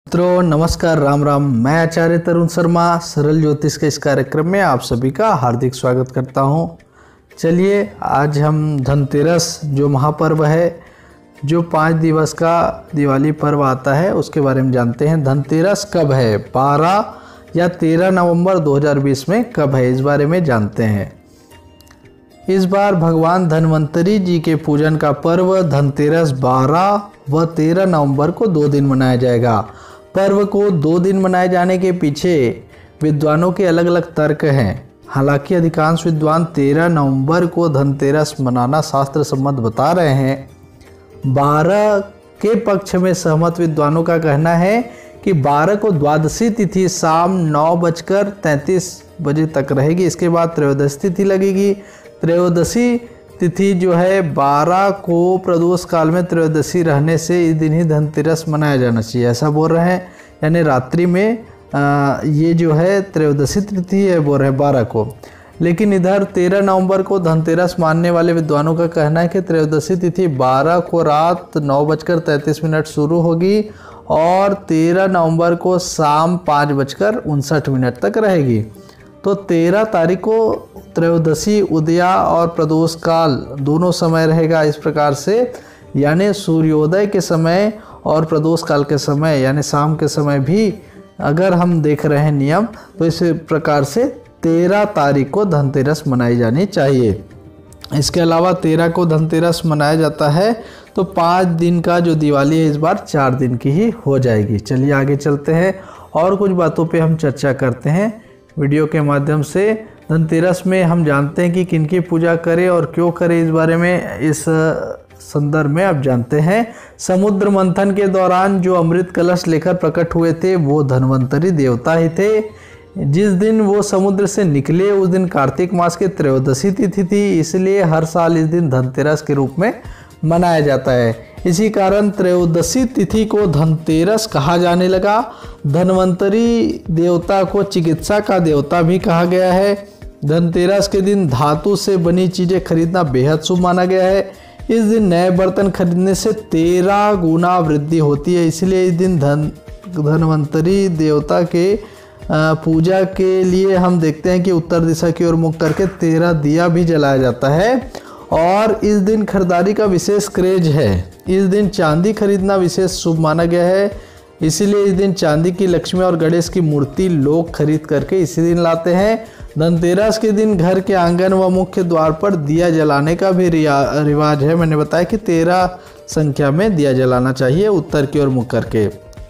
मित्रों नमस्कार, राम राम। मैं आचार्य तरुण शर्मा सरल ज्योतिष के इस कार्यक्रम में आप सभी का हार्दिक स्वागत करता हूं। चलिए आज हम धनतेरस जो महापर्व है, जो 5 दिवस का दिवाली पर्व आता है, उसके बारे में जानते हैं। धनतेरस कब है? 12 या 13 नवंबर 2020 में कब है, इस बारे में जानते हैं। इस बार भगवान धन्वंतरी जी के पूजन का पर्व धनतेरस 12 व 13 नवंबर को 2 दिन मनाया जाएगा। पर्व को 2 दिन मनाए जाने के पीछे विद्वानों के अलग अलग तर्क हैं। हालांकि अधिकांश विद्वान 13 नवंबर को धनतेरस मनाना शास्त्र सम्मत बता रहे हैं। 12 के पक्ष में सहमत विद्वानों का कहना है कि 12 को द्वादशी तिथि शाम 9:33 बजे तक रहेगी। इसके बाद त्रयोदशी तिथि लगेगी। त्रयोदशी तिथि जो है 12 को प्रदोष काल में त्रयोदशी रहने से इस दिन ही धनतेरस मनाया जाना चाहिए, ऐसा बोल रहे हैं। यानी रात्रि में ये जो है त्रयोदशी तिथि है बोल रहे हैं 12 को। लेकिन इधर 13 नवंबर को धनतेरस मानने वाले विद्वानों का कहना है कि त्रयोदशी तिथि 12 को रात 9:33 शुरू होगी और 13 नवंबर को शाम 5:59 तक रहेगी। तो 13 तारीख को त्रयोदशी उदया और प्रदोष काल दोनों समय रहेगा इस प्रकार से, यानी सूर्योदय के समय और प्रदोष काल के समय यानी शाम के समय भी अगर हम देख रहे हैं नियम, तो इस प्रकार से 13 तारीख को धनतेरस मनाई जानी चाहिए। इसके अलावा 13 को धनतेरस मनाया जाता है तो 5 दिन का जो दिवाली है इस बार 4 दिन की ही हो जाएगी। चलिए आगे चलते हैं और कुछ बातों पे हम चर्चा करते हैं वीडियो के माध्यम से। धनतेरस में हम जानते हैं कि किनकी पूजा करें और क्यों करें, इस बारे में इस संदर्भ में आप जानते हैं। समुद्र मंथन के दौरान जो अमृत कलश लेकर प्रकट हुए थे वो धन्वंतरी देवता ही थे। जिस दिन वो समुद्र से निकले उस दिन कार्तिक मास की त्रयोदशी तिथि थी, इसलिए हर साल इस दिन धनतेरस के रूप में मनाया जाता है। इसी कारण त्रयोदशी तिथि को धनतेरस कहा जाने लगा। धन्वंतरी देवता को चिकित्सा का देवता भी कहा गया है। धनतेरस के दिन धातु से बनी चीज़ें खरीदना बेहद शुभ माना गया है। इस दिन नए बर्तन खरीदने से 13 गुना वृद्धि होती है, इसलिए इस दिन धन्वंतरी देवता के पूजा के लिए हम देखते हैं कि उत्तर दिशा की ओर मुख करके 13 दिया भी जलाया जाता है। और इस दिन खरीदारी का विशेष क्रेज है। इस दिन चांदी खरीदना विशेष शुभ माना गया है, इसीलिए इस दिन चांदी की लक्ष्मी और गणेश की मूर्ति लोग खरीद करके इसी दिन लाते हैं। धनतेरस के दिन घर के आंगन व मुख्य द्वार पर दिया जलाने का भी रिवाज है। मैंने बताया कि 13 संख्या में दिया जलाना चाहिए उत्तर की ओर मुख करके।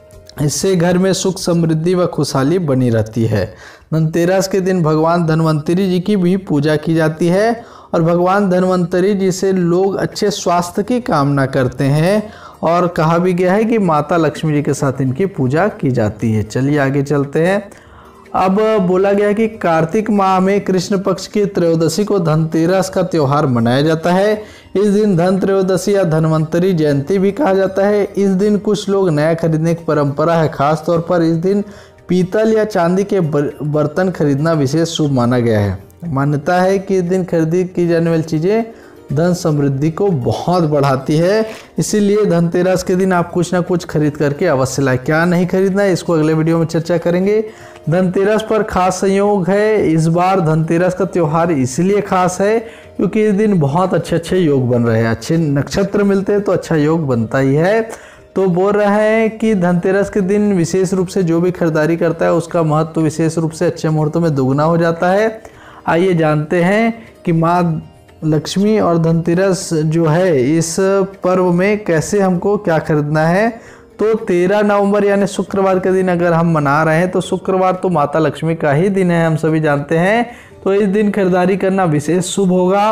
इससे घर में सुख समृद्धि व खुशहाली बनी रहती है। धनतेरस के दिन भगवान धन्वंतरी जी की भी पूजा की जाती है और भगवान धन्वंतरी जी से लोग अच्छे स्वास्थ्य की कामना करते हैं और कहा भी गया है कि माता लक्ष्मी जी के साथ इनकी पूजा की जाती है। चलिए आगे चलते हैं। अब बोला गया है कि कार्तिक माह में कृष्ण पक्ष की त्रयोदशी को धनतेरस का त्यौहार मनाया जाता है। इस दिन धन त्रयोदशी या धन्वंतरी जयंती भी कहा जाता है। इस दिन कुछ लोग नया खरीदने की परंपरा है। खास तौर पर इस दिन पीतल या चांदी के बर्तन खरीदना विशेष शुभ माना गया है। मान्यता है कि इस दिन खरीदी की जाने वाली चीज़ें धन समृद्धि को बहुत बढ़ाती है, इसीलिए धनतेरस के दिन आप कुछ ना कुछ खरीद करके अवश्य लाएं। क्या नहीं खरीदना है इसको अगले वीडियो में चर्चा करेंगे। धनतेरस पर खास संयोग है। इस बार धनतेरस का त्यौहार इसलिए खास है क्योंकि इस दिन बहुत अच्छे योग बन रहे हैं, अच्छे नक्षत्र मिलते हैं तो अच्छा योग बनता ही है। तो बोल रहे हैं कि धनतेरस के दिन विशेष रूप से जो भी खरीदारी करता है उसका महत्व विशेष रूप से अच्छे मुहूर्तों में दोगुना हो जाता है। आइए जानते हैं कि माँ लक्ष्मी और धनतेरस जो है इस पर्व में कैसे हमको क्या खरीदना है। तो 13 नवंबर यानी शुक्रवार के दिन अगर हम मना रहे हैं तो शुक्रवार तो माता लक्ष्मी का ही दिन है, हम सभी जानते हैं। तो इस दिन खरीदारी करना विशेष शुभ होगा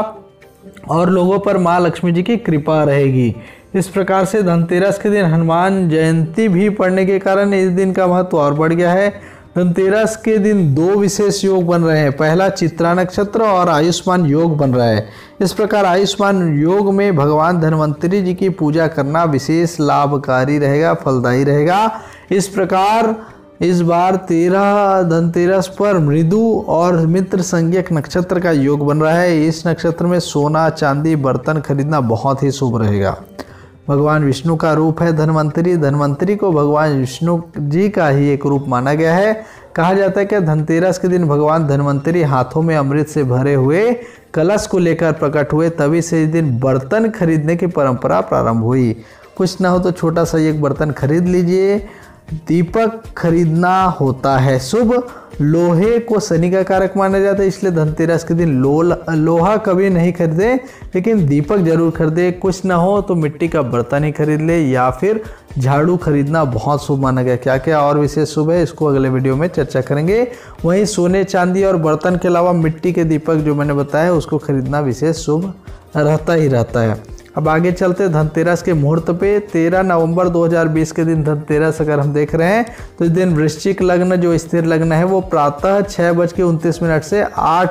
और लोगों पर माँ लक्ष्मी जी की कृपा रहेगी। इस प्रकार से धनतेरस के दिन हनुमान जयंती भी पड़ने के कारण इस दिन का महत्व और बढ़ गया है। धनतेरस के दिन 2 विशेष योग बन रहे हैं। पहला चित्रा नक्षत्र और आयुष्मान योग बन रहा है। इस प्रकार आयुष्मान योग में भगवान धन्वंतरी जी की पूजा करना विशेष लाभकारी रहेगा, फलदायी रहेगा। इस प्रकार इस बार 13 धनतेरस पर मृदु और मित्र संज्ञक नक्षत्र का योग बन रहा है। इस नक्षत्र में सोना चांदी बर्तन खरीदना बहुत ही शुभ रहेगा। भगवान विष्णु का रूप है धन्वंतरी। धन्वंतरी को भगवान विष्णु जी का ही एक रूप माना गया है। कहा जाता है कि धनतेरस के दिन भगवान धन्वंतरी हाथों में अमृत से भरे हुए कलश को लेकर प्रकट हुए, तभी से इस दिन बर्तन खरीदने की परंपरा प्रारंभ हुई। कुछ ना हो तो छोटा सा एक बर्तन खरीद लीजिए। दीपक खरीदना होता है शुभ। लोहे को शनि का कारक माना जाता है, इसलिए धनतेरस के दिन लोहा कभी नहीं खरीदे, लेकिन दीपक जरूर खरीदे। कुछ ना हो तो मिट्टी का बर्तन ही खरीद ले, या फिर झाड़ू खरीदना बहुत शुभ माना गया। क्या क्या और विशेष शुभ है, इसको अगले वीडियो में चर्चा करेंगे। वहीं सोने चांदी और बर्तन के अलावा मिट्टी के दीपक जो मैंने बताया उसको खरीदना विशेष शुभ रहता ही रहता है। अब आगे चलते धनतेरस के मुहूर्त पे। 13 नवंबर 2020 के दिन धनतेरस अगर हम देख रहे हैं तो इस दिन वृश्चिक लग्न जो स्थिर लग्न है वो प्रातः 6:29 से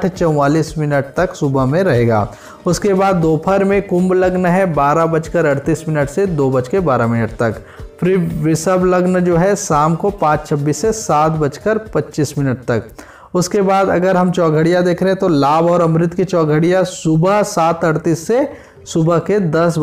8:44 तक सुबह में रहेगा। उसके बाद दोपहर में कुंभ लग्न है 12:38 से 2:12 तक। फिर वृषभ लग्न जो है शाम को 5:26 से 7:25 तक। उसके बाद अगर हम चौघड़िया देख रहे हैं तो लाभ और अमृत की चौघड़िया सुबह 7:38 से सुबह के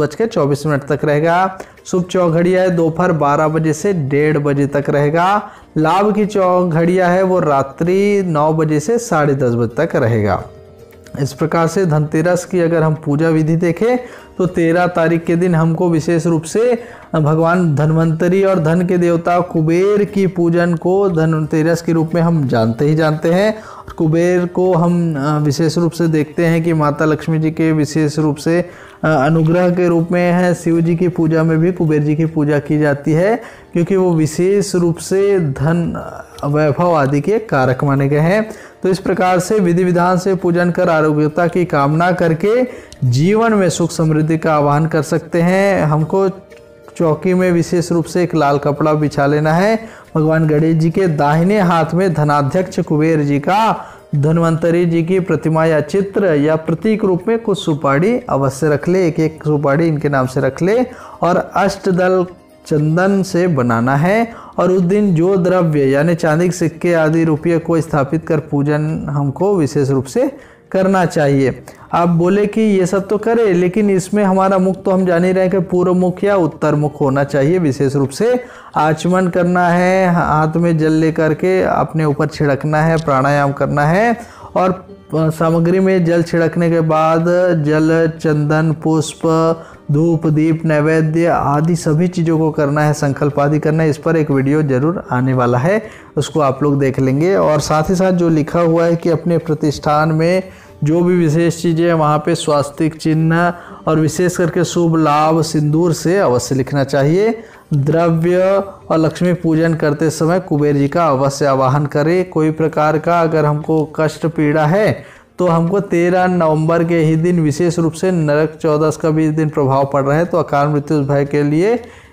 10:24 तक रहेगा। शुभ चौघड़िया है दोपहर 12 बजे से 1:30 बजे तक रहेगा। लाभ की चौघड़िया है वो रात्रि 9 बजे से 10:30 बजे तक रहेगा। इस प्रकार से धनतेरस की अगर हम पूजा विधि देखें तो 13 तारीख के दिन हमको विशेष रूप से भगवान धन्वंतरी और धन के देवता कुबेर की पूजन को धनतेरस के रूप में हम जानते ही जानते हैं। कुबेर को हम विशेष रूप से देखते हैं कि माता लक्ष्मी जी के विशेष रूप से अनुग्रह के रूप में है। शिव जी की पूजा में भी कुबेर जी की पूजा की जाती है, क्योंकि वो विशेष रूप से धन वैभव आदि के कारक माने गए हैं। तो इस प्रकार से विधि विधान से पूजन कर आरोग्यता की कामना करके जीवन में सुख समृद्धि का आह्वान कर सकते हैं। हमको चौकी में विशेष रूप से एक लाल कपड़ा बिछा लेना है। भगवान गणेश जी के दाहिने हाथ में धनाध्यक्ष कुबेर जी का, धन्वंतरी जी की प्रतिमा या चित्र या प्रतीक रूप में कुछ सुपारी अवश्य रख ले। एक एक सुपारी इनके नाम से रख ले और अष्टदल चंदन से बनाना है। और उस दिन जो द्रव्य यानी चांदी के सिक्के आदि रुपये को स्थापित कर पूजन हमको विशेष रूप से करना चाहिए। आप बोले कि ये सब तो करे, लेकिन इसमें हमारा मुख तो हम जान ही रहे हैं कि पूर्व मुख या उत्तर मुख होना चाहिए। विशेष रूप से आचमन करना है, हाथ में जल लेकर के अपने ऊपर छिड़कना है, प्राणायाम करना है। और सामग्री में जल छिड़कने के बाद जल, चंदन, पुष्प, धूप, दीप, नैवेद्य आदि सभी चीज़ों को करना है, संकल्प आदि करना है। इस पर एक वीडियो जरूर आने वाला है, उसको आप लोग देख लेंगे। और साथ ही साथ जो लिखा हुआ है कि अपने प्रतिष्ठान में जो भी विशेष चीज़ें हैं वहाँ पे स्वास्तिक चिन्ह और विशेष करके शुभ लाभ सिंदूर से अवश्य लिखना चाहिए। द्रव्य और लक्ष्मी पूजन करते समय कुबेर जी का अवश्य आवाहन करें। कोई प्रकार का अगर हमको कष्ट पीड़ा है तो हमको 13 नवंबर के ही दिन विशेष रूप से नरक चौदस का भी इस दिन प्रभाव पड़ रहा है, तो अकाल मृत्यु भय के लिए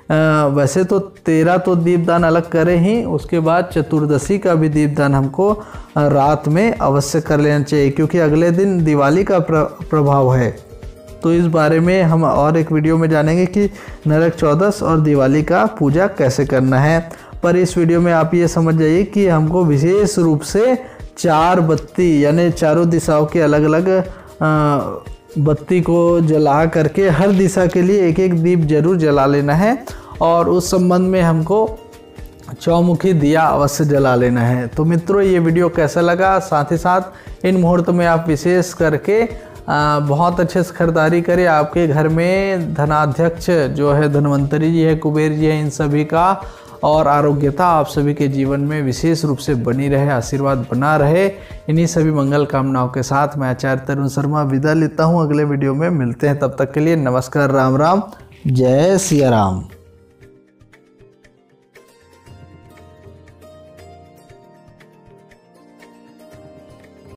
वैसे तो 13 तो दीपदान अलग करें ही, उसके बाद चतुर्दशी का भी दीपदान हमको रात में अवश्य कर लेना चाहिए, क्योंकि अगले दिन दिवाली का प्रभाव है। तो इस बारे में हम और एक वीडियो में जानेंगे कि नरक चौदस और दिवाली का पूजा कैसे करना है। पर इस वीडियो में आप ये समझ जाइए कि हमको विशेष रूप से 4 बत्ती यानी चारों दिशाओं के अलग अलग बत्ती को जला करके हर दिशा के लिए एक एक दीप जरूर जला लेना है। और उस संबंध में हमको चौमुखी दिया अवश्य जला लेना है। तो मित्रों, ये वीडियो कैसा लगा? साथ ही साथ इन मुहूर्त में आप विशेष करके बहुत अच्छे से खरीदारी करें। आपके घर में धनाध्यक्ष जो है धन्वंतरी जी है, कुबेर जी है, इन सभी का और आरोग्यता आप सभी के जीवन में विशेष रूप से बनी रहे, आशीर्वाद बना रहे। इन्हीं सभी मंगल कामनाओं के साथ मैं आचार्य तरुण शर्मा विदा लेता हूं। अगले वीडियो में मिलते हैं, तब तक के लिए नमस्कार, राम राम, जय सिया राम।